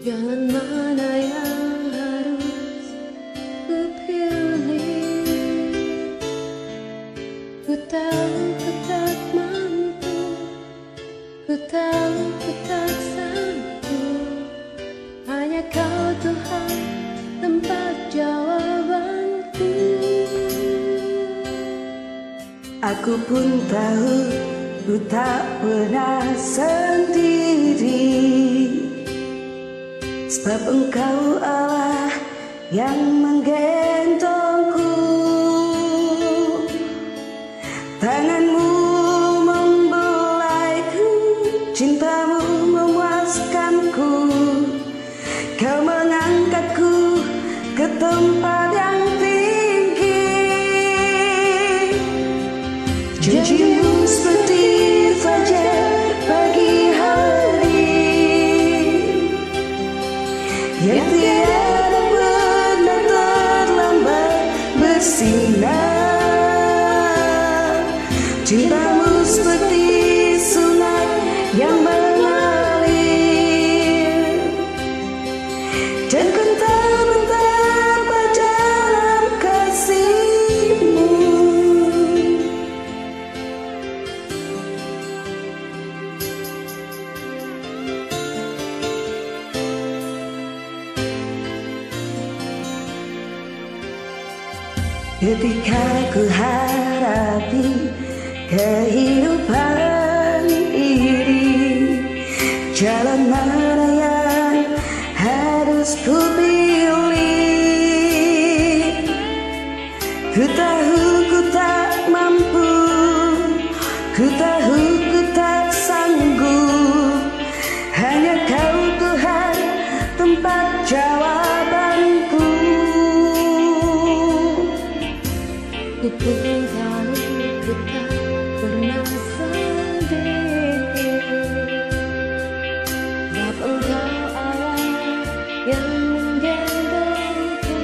Jalan mana yang harus kupilih? Ku tahu ku tak mampu, ku tahu ku tak sanggup. Hanya Kau Tuhan tempat jawabanku. Aku pun tahu ku tak pernah sendiri, sebab Engkau Allah yang menggendongku. Tanganmu membelaiku, cintamu memuaskanku. Kau mengangkatku ke tempat yang tinggi. Janjimu seperti fajar pagi hari yang tiada pernah terlambat bersinar. Cintamu seperti sungai yang mengalir, dan ku tak betapa dalam kasih-Mu. Ketika ku hadapi kehidupan ini, jalan mana yang harus ku pilih? Ku tahu ku tak mampu, ku tahu ku tak sanggup. Hanya Kau Tuhan tempat jawabanku. Ku pun tahu ku tak pernah sendiri, sebab Engkau Allah yang menggendongku.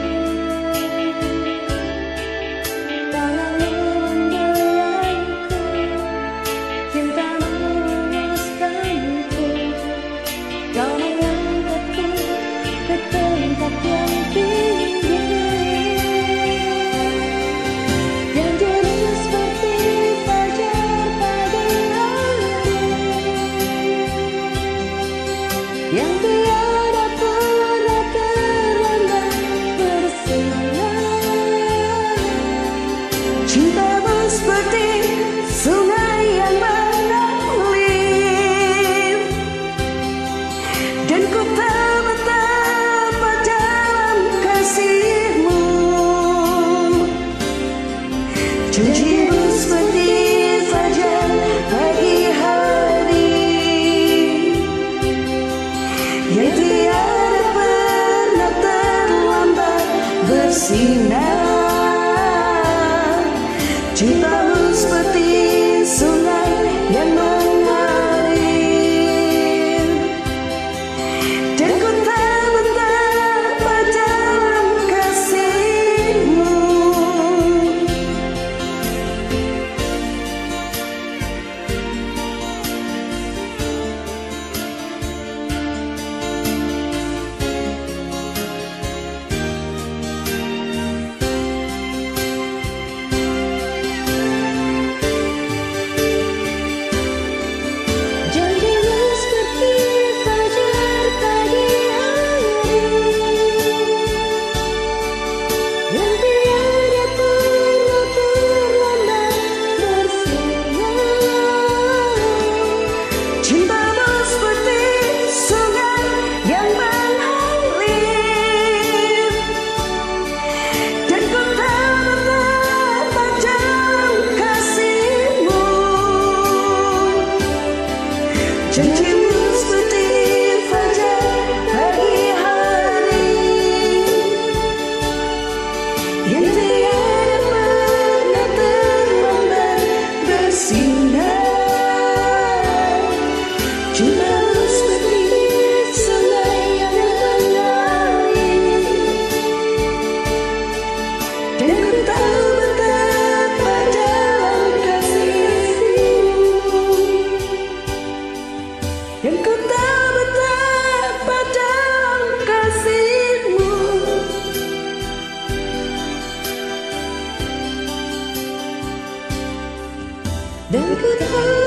Tanganmu membelaiku, cintamu memuaskanku. Kau mengangkatku ke tempat yang tinggi. Janjimu seperti fajar pagi hari yang tiada pernah terlambat bersinar. Cintamu seperti sungai yang mengalir, dan ku tahu betapa dalam kasih-Mu. Janjimu seperti fajar pagi hari yang tiada pernah terlambat bersinar. Cintamu seperti sungai yang mengalir, dan ku tak betapa dalam kasih-Mu. Janjimu seperti fajar pagi hari yang tiada pernah terlambat bersinar. Cintamu seperti sungai yang mengalir, dan ku tahu betapa dalam kasih-Mu. Janjimu seperti fajar pagi hari yang tiada pernah terlambat bersinar. Cintamu seperti sungai yang mengalir, dan ku tahu betapa dalam kasih-Mu. Dan ku tahu betapa dalam ku tahu